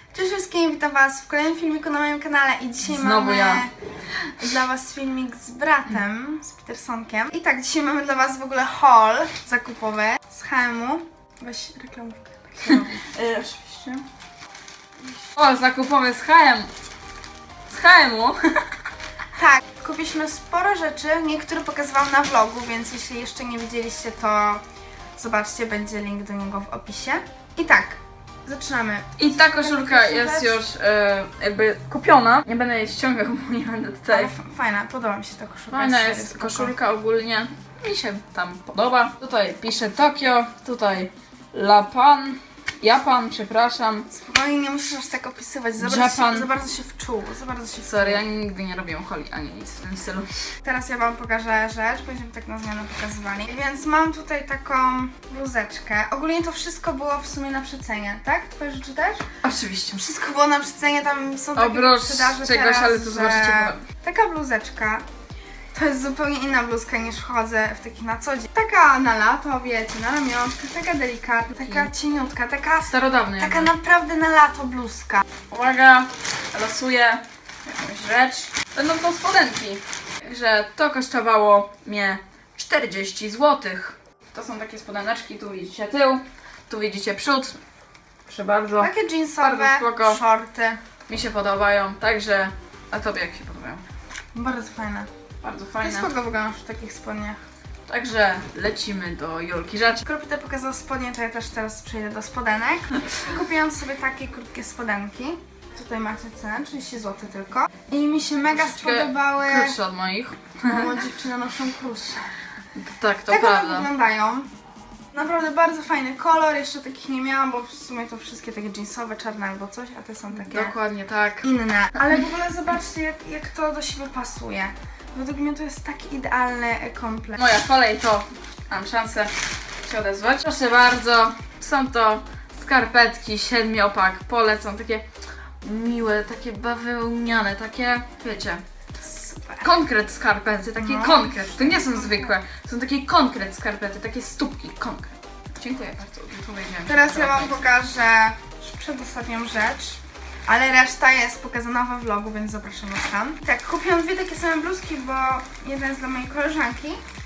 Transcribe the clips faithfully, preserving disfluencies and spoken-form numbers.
Cześć wszystkim, witam was w kolejnym filmiku na moim kanale i dzisiaj Znowu mamy ja. dla was filmik z bratem, z Petersonkiem. I tak, dzisiaj mamy dla was w ogóle haul zakupowy z H and M. Weź reklamówkę. Tak się robi. Yy, oczywiście. O, zakupowy z H and M. Z H and M. Tak, kupiliśmy sporo rzeczy, niektóre pokazywałam na vlogu, więc jeśli jeszcze nie widzieliście, to zobaczcie, będzie link do niego w opisie. I tak, zaczynamy. I ta koszulka jest już e, jakby kupiona. Nie będę jej ściągał, bo nie będę tutaj. Ale fajna, podoba mi się ta koszulka. Fajna jest koszulka ogólnie. Mi się tam podoba. Tutaj pisze Tokio, tutaj Japan. Japan, przepraszam. Spokojnie, nie musisz aż tak opisywać, za bardzo, Japan. się, za bardzo się wczuł, za bardzo się wczuł. Sorry, ja nigdy nie robię holi ani nic w tym stylu. Teraz ja wam pokażę rzecz, będziemy tak na zmianę pokazywali. Więc mam tutaj taką bluzeczkę. Ogólnie to wszystko było w sumie na przecenie, tak? Twoje rzeczy też? Oczywiście. Wszystko było na przecenie, tam są takie Oprócz sprzedaże czegoś, teraz, ale to że zobaczycie potem. taka bluzeczka. To jest zupełnie inna bluzka niż chodzę w takich na co dzień. Taka na lato, wiecie, na ramionczkę, taka delikatna, taka cieniutka, taka, Starodawny. taka jakby. naprawdę na lato bluzka. Uwaga, losuję jakąś rzecz. Będą to spodenki. Także to kosztowało mnie czterdzieści złotych. To są takie spodeneczki, tu widzicie tył, tu widzicie przód. Proszę bardzo. Takie jeansowe, Bardzo spoko. shorty. Mi się podobają, także a tobie jak się podobają? Bardzo fajne. Bardzo To fajne. jest spoko wyglądasz w takich spodniach. Także lecimy do Julki rzeczy. Skoro Peter pokazał spodnie, to ja też teraz przejdę do spodenek. Kupiłam sobie takie krótkie spodenki. Tutaj macie cenę, trzydzieści złotych tylko. I mi się mega Troszeczkę spodobały. Krótsze od moich. No, dziewczyny noszą krótsze. Tak, to Tak one prawda. wyglądają. Naprawdę bardzo fajny kolor, jeszcze takich nie miałam, bo w sumie to wszystkie takie jeansowe, czarne albo coś, a te są takie Dokładnie tak. inne. Ale w ogóle zobaczcie, jak, jak to do siebie pasuje. Według mnie to jest taki idealny komplet. Moja kolej, to mam szansę się odezwać. Proszę bardzo, są to skarpetki, siedmiopak, polecą, takie miłe, takie bawełniane, takie, wiecie, Super. konkret skarpety, takie No. konkret, to nie są zwykłe, są takie konkret skarpety, takie stópki, konkret. Dziękuję bardzo, że powiedziałem. Teraz ja wam pokażę przedostatnią rzecz, ale reszta jest pokazana we vlogu, więc zapraszam was tam. Tak, kupiłam dwie takie same bluzki, bo jedna jest dla mojej koleżanki,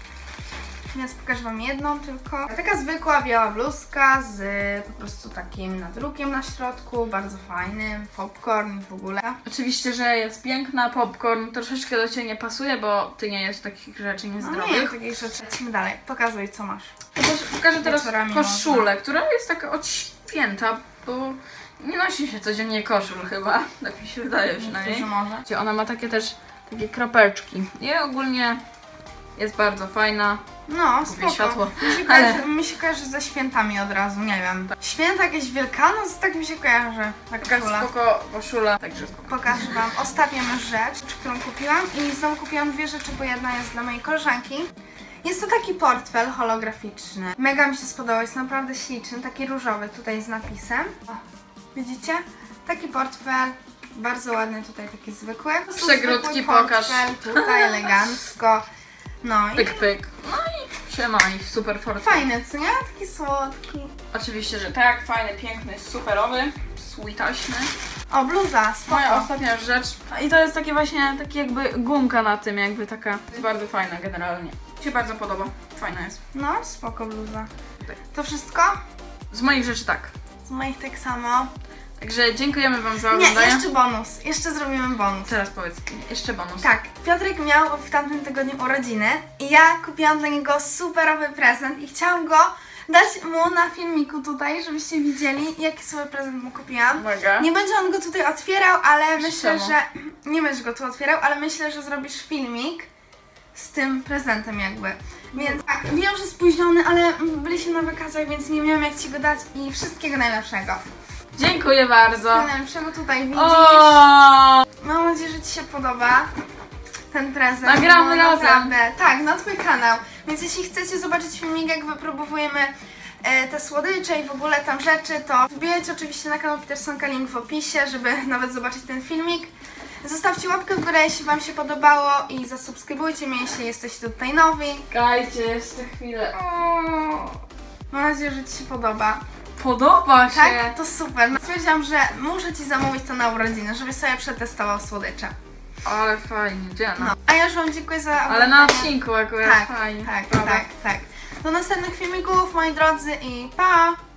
więc pokażę wam jedną tylko. Taka zwykła biała bluzka z po prostu takim nadrukiem na środku, bardzo fajnym, popcorn w ogóle. Oczywiście, że jest piękna, popcorn troszeczkę do Ciebie nie pasuje, bo Ty nie jesz takich rzeczy No nie niezdrowych. wiem takich rzeczy. Lecimy dalej, pokazuj co masz. Pokażę teraz Wieczorami koszulę, można. która jest taka od święta, bo nie nosi się codziennie koszul chyba, tak mi się wydaje przynajmniej. Że może. Gdzie ona ma takie też, takie kropeczki. I ogólnie jest bardzo fajna. No, Kupię spoko. światło. Mi się, Ale- kojarzy, mi się kojarzy ze świętami od razu, nie wiem. Święta jakieś Wielkanoc, tak mi się kojarzy. Tak Taka koszula. spoko koszula, także spoko. Pokażę wam ostatnią rzecz, którą kupiłam i znowu kupiłam dwie rzeczy, bo jedna jest dla mojej koleżanki. Jest to taki portfel holograficzny. Mega mi się spodobał, jest naprawdę śliczny, taki różowy tutaj z napisem. O, widzicie? Taki portfel, bardzo ładny tutaj, taki zwykły. Po prostu Przegródki zwykły pokaż. portfel, tutaj elegancko. No i Pyk, pyk. No i siema i super fortuna. fajny, co nie? Taki słodki. Oczywiście, że tak, fajny, piękny, superowy, sweetaśny. O, bluza, spoko. Moja ostatnia rzecz. I to jest takie właśnie, taki jakby gumka na tym, jakby taka. Jest bardzo fajna generalnie. Mi się bardzo podoba. Fajna jest. No, spoko bluza. Tak. To wszystko? Z moich rzeczy tak. Z moich tak samo. Także dziękujemy Wam za Nie, oglądanie. jeszcze bonus. Jeszcze zrobimy bonus. Teraz powiedz, jeszcze bonus. Tak, Piotrek miał w tamtym tygodniu urodziny i ja kupiłam dla niego superowy prezent i chciałam go dać mu na filmiku tutaj, żebyście widzieli, jaki super prezent mu kupiłam. Uwaga. Nie będzie on go tutaj otwierał, ale myślę, Czemu? że... Nie będziesz go tu otwierał, ale myślę, że zrobisz filmik z tym prezentem jakby. Więc tak, wiem, że spóźniony, ale byliśmy na wakacjach, więc nie miałam jak Ci go dać i wszystkiego najlepszego. Dziękuję bardzo. Najlepszego tutaj widzisz. O! Mam nadzieję, że Ci się podoba ten prezent. Nagramy bo razem. Naprawdę, tak, na Twój kanał. Więc jeśli chcecie zobaczyć filmik, jak wypróbujemy e, te słodycze i w ogóle tam rzeczy, to wbijajcie oczywiście na kanał Petersonka, link w opisie, żeby nawet zobaczyć ten filmik. Zostawcie łapkę w górę, jeśli Wam się podobało i zasubskrybujcie mnie, jeśli jesteście tutaj nowi. Czekajcie jeszcze chwilę. O, mam nadzieję, że Ci się podoba. Podoba się. Tak? To super. No, stwierdziłam, że muszę Ci zamówić to na urodziny, żebyś sobie przetestował słodycze. Ale fajnie, Diana. No. A ja już Wam dziękuję za oglądanie. Ale na odcinku akurat Tak, fajnie. tak, prawda? tak, tak. Do następnych filmików, moi drodzy, i pa!